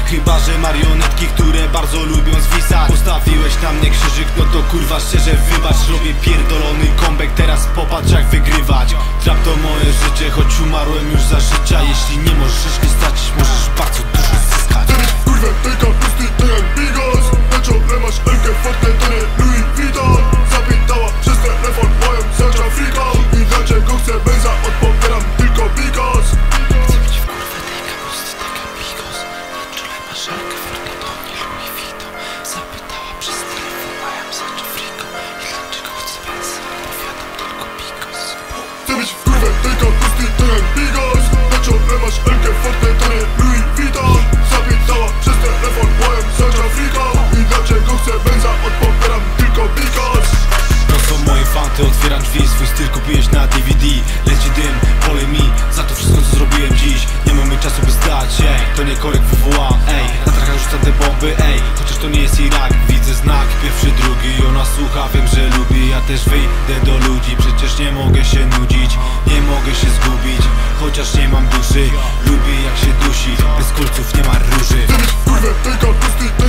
Chyba że marionetki, które bardzo lubią zwisać. Postawiłeś na mnie krzyżyk, no to kurwa szczerze wybacz. Robię pierdolony comeback, teraz popatrz jak wygrywać. Trap to moje życie, choć umarłem już za życia. Jeśli nie możesz nie stracić, możesz bardzo dużo zyskać. Kurwa, tylko pusty, to jak Bigos. Na czole masz Elkę, fotkę, to nie Louis Vuitton. Zapytała przez telefon moją zaczął Afriką. I dlaczego chcę benza, odpowiadam tylko Bigos. Chcę mieć w kurwę tejka, pusty, tak jak Bigos. Na czole masz Elkę, fotkę, to nie Louis Vuitton. Zapytała przez telefon moją zaczął Afriką. I dlaczego chcę benza, odpowiadam tylko Bigos. Chcę mieć w kurwę tejka, pusty, to jak Bigos. Na czole masz Elkę, fotkę, to nie Louis Vuitton. Zapytała przez telefon moją zaczął Afriką. I dlaczego chcę benza, odpowiadam tylko Bigos. To są moje fanty, otwieram drzwi. Swój styl kupiłeś na DVD. Leci dym, polej mi za to wszystko co zrobiłem dziś. Nie mamy czasu by zdać, ej, to nie korek WWA, ej. Na trakach rzucam te bomby, ej. Chociaż to nie jest Irak, widzę znak, pierwszy, drugi. Ona słucha, wiem, że lubi. Ja też wyjdę do ludzi, przecież nie mogę się nudzić. Nie mogę się zgubić, chociaż nie mam duszy. Lubię jak się dusi, bez kolców nie ma róży. Chcę mieć w kurwę tejka, pusty,